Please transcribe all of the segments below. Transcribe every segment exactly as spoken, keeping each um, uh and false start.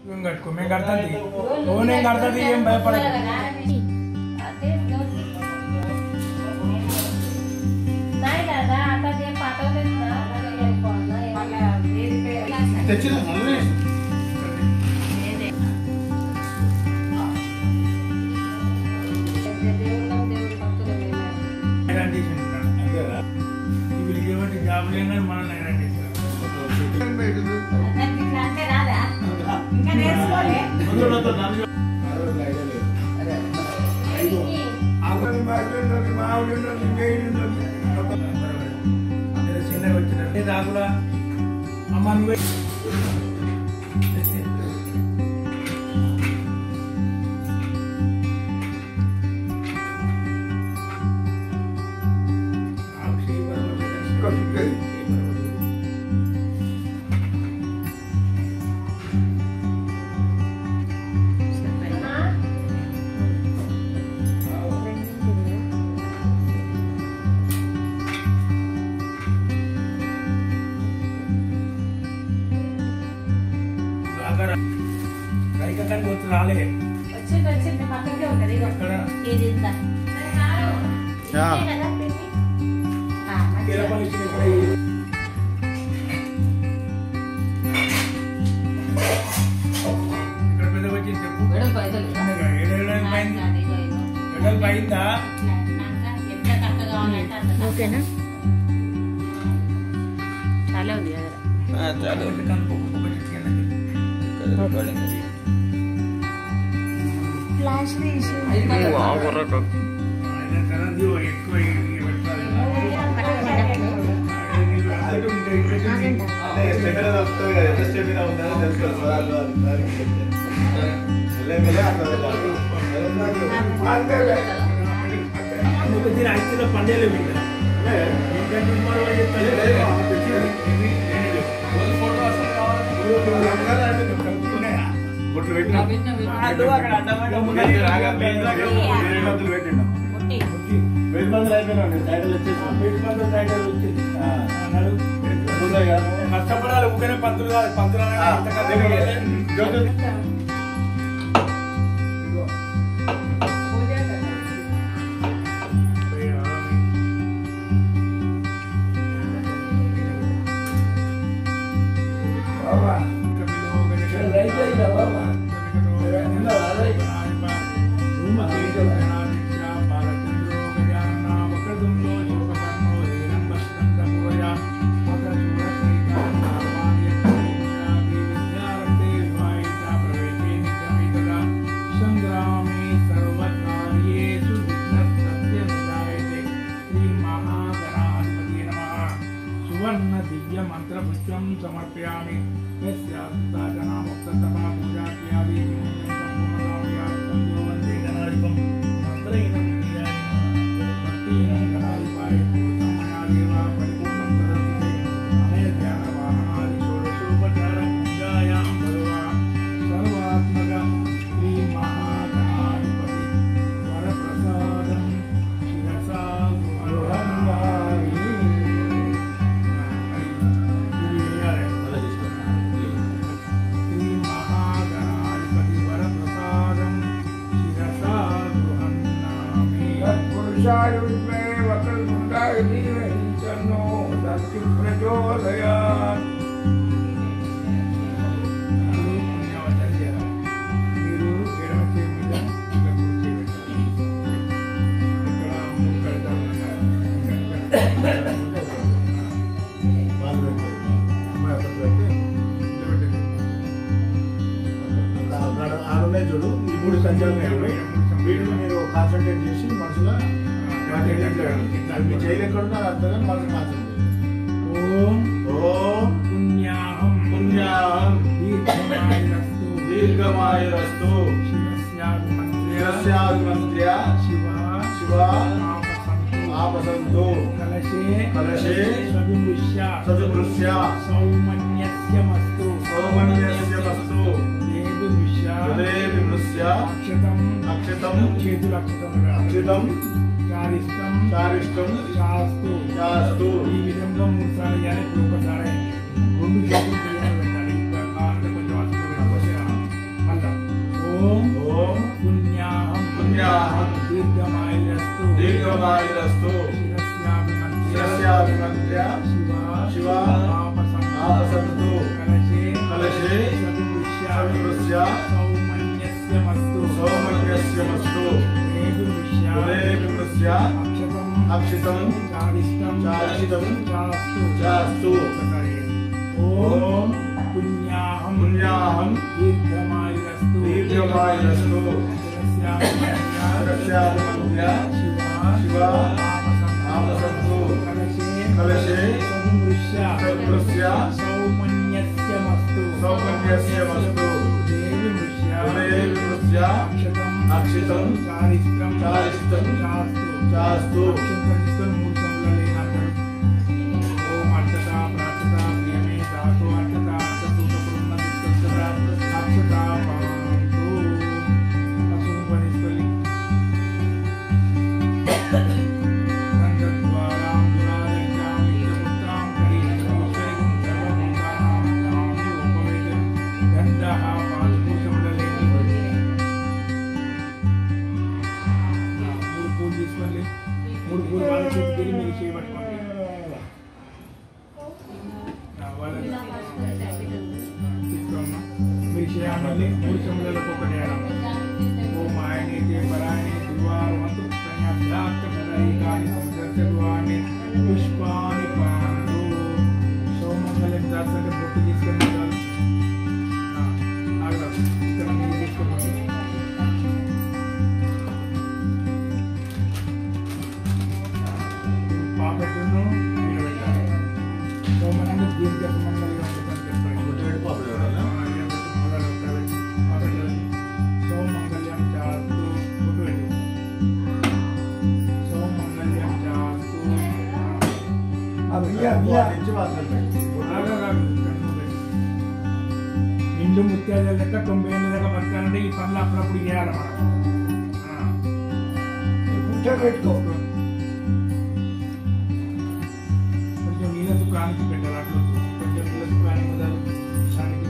కట్టుకో మేము కడతాది ఓ నేను కడతాది ఏం భయపడదు తెచ్చిన జాబ్ లేని మనం చిన్నగా వచ్చిన రాకులా అమ్మ నువ్వే రాలే వచ్చింది వచ్చింది పక్కనే ఉంటది అక్కడ ఇది ఇంత యా ఆ కేరపల్లి ఇక్కడ ఇక్కడ పెద్ద వచ్చింది చెప్పు గడ పైదలు ఏడేళ్ళ పైన ఏడేళ్ళ పైందా ఎంత కట్టగా ఉన్నట్టు అంత ఓకేనా చాలా ఉంది కదా ఆ చాలా ఉంది కనుక ఒక చికెన్ ఫ్లాష్ తీసి వావ్ కొరక ఆయన కనది ఎక్కువ పెట్టాలి అది ఉంటే అదే స్టెబిలిటీ వస్తుంది కదా ఎంత స్టెబిలిటీ ఉందని తెలుసుకోవాలి పదాలు దానికి మెల్లె మెల్లె అట్లా నువ్వు దీని ఐదులో పండేలు పెట్టా ఏంటంటే మరో చెప్తాను బొట్లు పెట్టినా అక్కడ కష్టపడాలి ఊకనే పంతులు కాదు పంతులు दिव्य मंत्र पुष्पम समर्पयामि यस्यात्मना पूजा कियादि वंदे गणाधिपं मंत्रहीनं भक्तिहीनं गणाधिपाय समयादेवा परिपूर्णं करोति अनेक ध्यान वाहनादि षोडशोपचार पूजायां भगवान् सर्वात्मक श्री महागणाधिपति वरप्रसादं शिरसा చూడు ఈ మూడు సంచాలు వీటిని మీరు కాన్సన్ట్రేట్ చేసి మనసులో మీ జైలు ఎక్కడున్నా అంతగా మనసు కాన్సన్ట్రేట్ ఓం ఓం పుణ్యాహం పుణ్యాహం దీర్ఘమాయురస్తు దీర్ఘమాయురస్తు శిరస్యాభిమంత్ర్య శివ శివ ఆపసంతు కలశే కలశే సదుమృష్య సదుమృష్య సౌమన్యస్యమస్తు సౌమన్యస్యమస్తు దేవిమృష్య దేవిమృష్య అక్షతం అక్షతం చేతులు అక్షతం అక్షతం చారిష్టం చారిష్టం శాస్తు శాస్తు ఈ విధంగా మూడు సార్లు చేయాలి ఇప్పుడు ఒకసారి రెండు చేతులు పెట్టాలి ఇంకా కావాలంటే కొంచెం అసలు ఓం ఓం పుణ్యాహం పుణ్యాహం దీర్ఘమాయురస్తు దీర్ఘమాయురస్తు శిరస్యాభిమంత్య శివ ఆపసంతు కలశే కలశే సవిదృశ్య సౌమన్యస్య మస్తు సౌమన్యస్య మస్తు దేవిదృశ్య అక్షతం అక్షితం చారిష్టం చారిష్టం చాస్తు చాస్తు ఓం పుణ్యాహం పుణ్యాహం దీర్ఘమాయురస్తు దీర్ఘమాయురస్తు శిరస్యాభిమంత్య శివ ఆపసంతు కలశే సవిదృశ్య సౌమన్యస్య మస్తు సౌమన్యస్య మస్తు దేవిదృశ్య అక్షతం అక్షితం చారిష్టం చారిష్టం చాస్తు చాస్తు అక్షతం మూడు సంఖ్యలు లేనంటారు. ఓం అక్షత ప్రాక్షత ప్రియమే ధాతు అక్షత అక్షతూతపురున్న దుష్టత అక్షత పాంతు అక్షతం పనిస్తుంది. మూడు పూలు వాళ్ళ చేతికి మీరు చేయబట్టుకోండి. తీసుకోమ్మా మీరు చేయాలి. మూడు చెములకు ఒకటి వేయడం. ఓం ఆయనైతే పరాయణ దుర్వారమంతు కానీ సంస్కృతాన్ని పుష్పాన్ని పాండు సౌమంగళం దాసంటే బొట్టు తీసుకొని ఇక్కడ మీరు తీసుకోండి. పాపెట్టును మీరు పెట్టాలి. సోమనందు దీర్ఘ సుమంగళిగా ఉంటుందని చెప్పండి. సోమంగళ్యం చాస్తు సోమంగళ్యం చాస్తు నిండు ముత్యాల లెక్క తొంభై ఎనిమిది దాకా బతకాలంటే ఈ పనులు అప్పుడప్పుడు చేయాలి మనం. పెట్టుకో కొంచెం నీళ్ళ దుకాణానికి పెట్టాలి. అట్లా కొంచెం నీళ్ళ దుకాణానికి వదలు దానికి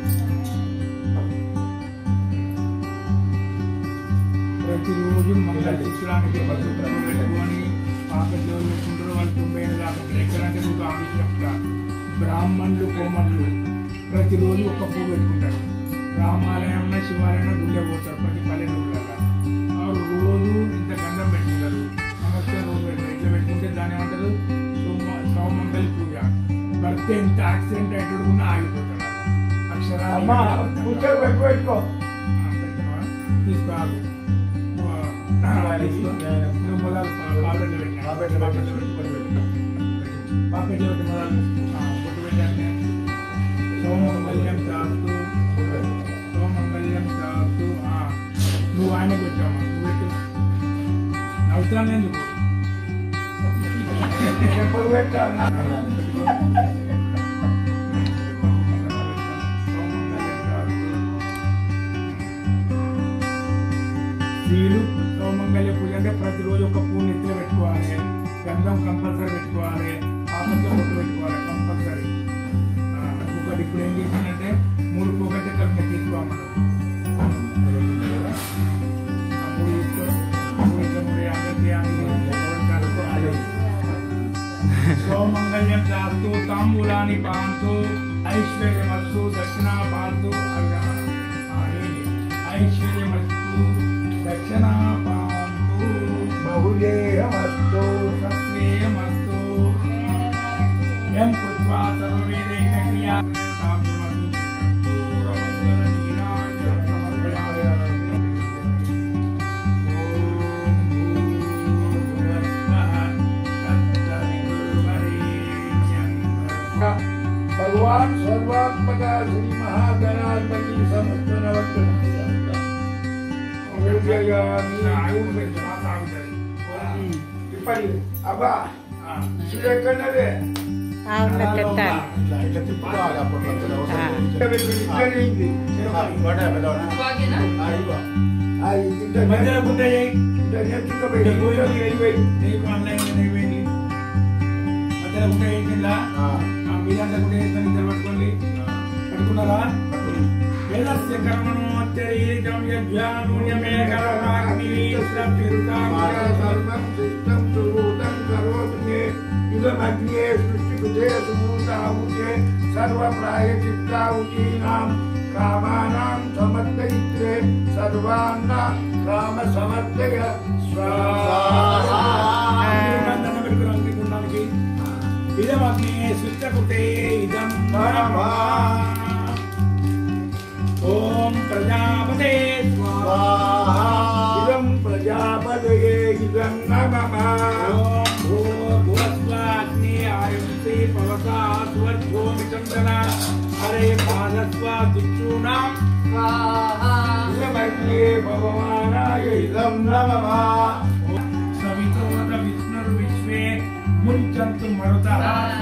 ప్రతిరోజు మంగళ చిత్రానికి పద్ధతులు పెట్టుకొని పాకట్లో పెట్టుకుంటారు. వాళ్ళు తొంభై ఏళ్ళు దాకా ఎక్కడంటే మీకు ఆమె చెప్తా. బ్రాహ్మణులు కోమర్లు ప్రతిరోజు ఒక పువ్వు పెట్టుకుంటారు. రామాలయంలో శివాలయంలో గుళ్ళే పోతారు ప్రతి పల్లెటూళ్ళగా. రోజు ఇంత గంధం పెట్టుకుంటారు. నమస్తే రోజు పెడతారు. ఇట్లా పెట్టుకుంటే దాన్ని ఏమంటారు సౌమంగళి పూజ. భర్త ఎంత యాక్సిడెంట్ అయ్యేటప్పుడు ఆగిపోతాడు. అక్షరాలు పెట్టుకో తీసుకోవాలి. పాపెట్లు పెట్టిన పాపెట్లు పాపెట్లు పెట్టి మొదలు పొట్టు పెట్టాను. సౌమంగళ్యం చాస్తూ సౌమంగళ్యం చాస్తూ నువ్వు ఆయన పెట్టామా నువ్వు పెట్టు. నవ్వుతాను ఎందుకు ఎప్పుడు పెట్టాను. స్త్రీలు సౌమంగళ్య పూజ అంటే ప్రతిరోజు ఒక పువ్వు నెత్తిలో పెట్టుకోవాలి. గంధం కంపల్సరీ పెట్టుకోవాలి. పాపంతో పొట్టు పెట్టుకోవాలి కంపల్సరీ. ఒకటి ఇప్పుడు ఏం చేసిందంటే మూడు పొగట్టే కలిపి తీసుకోవాలి. సౌమంగళ్యం చాస్తూ తాంబూలాన్ని పాంతూ ఐశ్వర్యమస్తు దక్షిణ పాంతు ఐశ్వర్యమస్తు దక్షిణ పాంతు బహుదేహమస్తు సస్నేయమస్తు ఎం కృత్వా సర్వవేదైక క్రియా भगवान सर्वात्मका श्री महागणाधिपति समस्त नवग्रह अबा सुरेखनरे అవును పెట్టాలి. మధ్యలో గుడ్డ చేయి. మధ్యలో గుడ్డ చేసిందా మీరంతా గుడ్డ చేస్తాను. ఇద్దరు పట్టుకోండి. పట్టుకున్నారా? वेदस्य कर्मणोच्चरीतं यज्ञानुयमेकरवाग्निश्रप्तिरुतां सर्वं सिद्धं सुभूतं करोति इदमग्ने सृष्टिकृते सुभूताहुते सर्वप्रायचित्ताहुतीनां कामानां समर्पयित्रे सर्वान्ना कामसमर्पय स्वाहा इदमग्ने सृष्टिकृते इदं नमः ओम प्रजापते स्वाहा इदं प्रजापतये इदं नमः ओम भूर्भुवस्वाग्ने आयुष्ये पवसा स्वच्छोमिचन्दना हरे पादस्वा दिक्षूणां स्वाहा इदमग्ने भगवानाय इदं नमः सवितोद विष्णुर्विश्वे मुञ्चन्तु मरुतः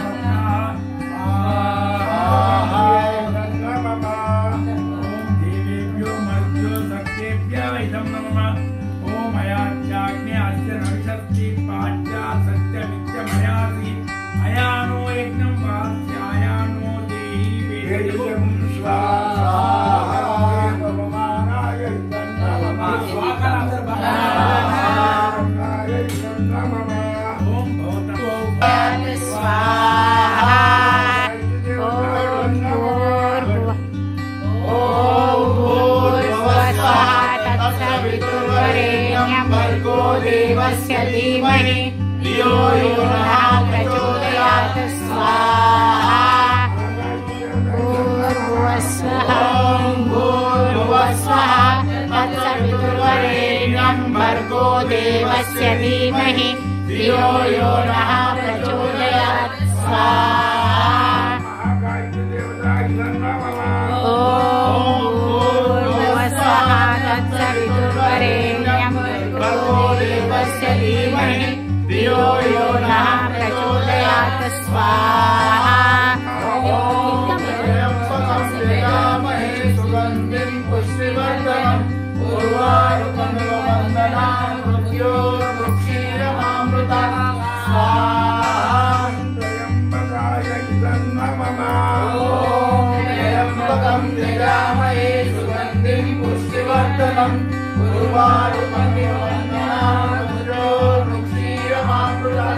इदं नमः ओम अयाज्ञे अस्य नविशक्ति पाच्या सत्यमित्यमयासि अयानो यज्ञं वास्यायानो देहि वेदितं स्वाहा भगवानाय इदं नमः स्वाहा ओम भवतु स्वाहा भर्गो देवस्य धीमहि धियो यो नः प्रचोदयात् स्वाहा भूर्भुवस्वः भूर्भुवस्वः तत्सवितुर्वरेण्यं भर्गो देवस्य धीमहि धियो यो नः प्रचोदयात् स्वाहा तत्सवितुर्वरेण्यं भर्गो देवस्य धीमहि धियो यो नः प्रचोदयात् स्वाहा सुगन्धिं पुष्टिवर्धनम् उर्वारुकमिव वन्दनान् मृत्योर्मुक्षीयमामृतः स्वाहा त्र्यम्बकाय इदं नमः त्र्यम्बकं जयामहे सुगन्धिं पुष्टिवर्धनम् उर्वारुकमिव वन्दनान् मृत्योर्मुक्षीयमामृतः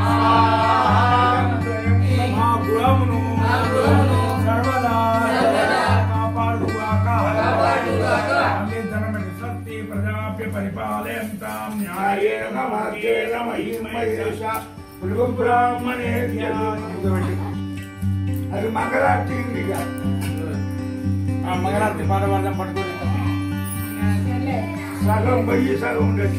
परिपालयन्तां न्यायेन मार्गेण महिमहेशा ब्राह्मणे అది మంగళార్తి మంగళారతి పాదవాదం పట్టుకొని సగం పోయి సగం ఉండదు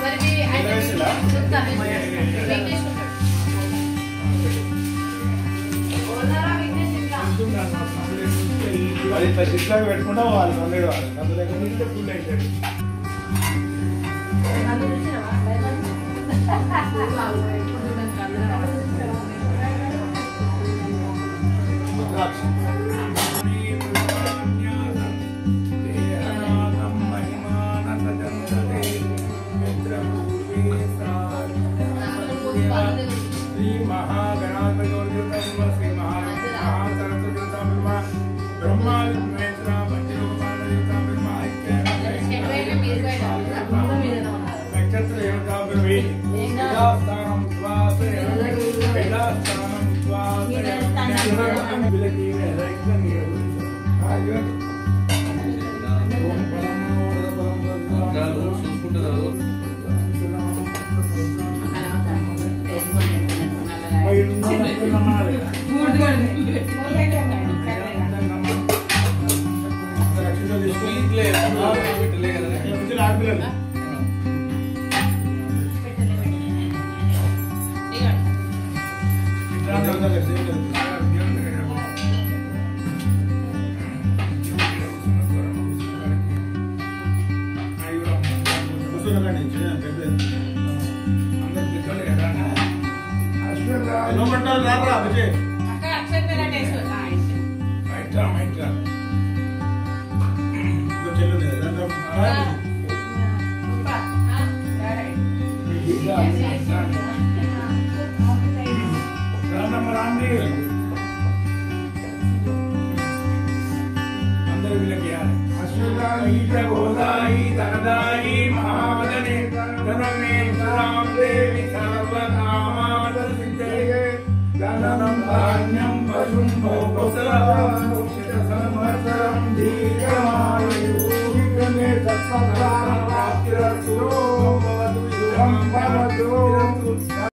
అది శిక్షణ పెట్టుకుంటా వాళ్ళు వందేడు వాళ్ళు అందులో లేకపోతే ఫుల్ అయిపోయాడు శ్రీ మహాగణాధిపతి శ్రీ మహాసరస్వతి బ్రహ్మా విష్ణువేశ్వర పంచలోకపాల నక్షత్ర దేవతాభిర్వే వేదాస్థానం శ్వాస వేదాస్థానం శ్వాస ఓం అందరూ వీళ్ళకి गोदाई धनदाई महावदने धनमेश्वरां देवी सर्वकामार्थसिद्धये धनं धान्यं पशुं भोगवत्